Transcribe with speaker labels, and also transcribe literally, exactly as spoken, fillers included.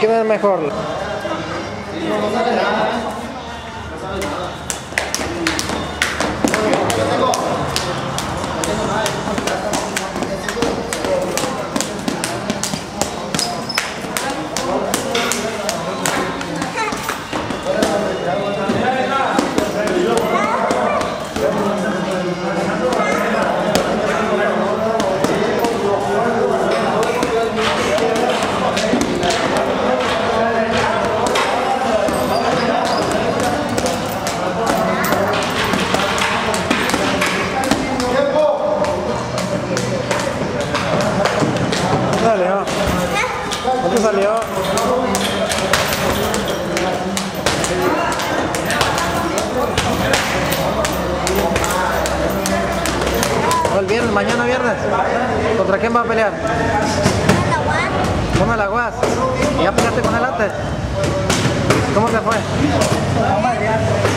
Speaker 1: ¿Quién es mejor? Salió. ¿Cuánto salió? El viernes, mañana viernes. ¿Contra quién va a pelear? Con el Aguas. ¿Y ya peleaste con él antes? ¿Cómo te fue?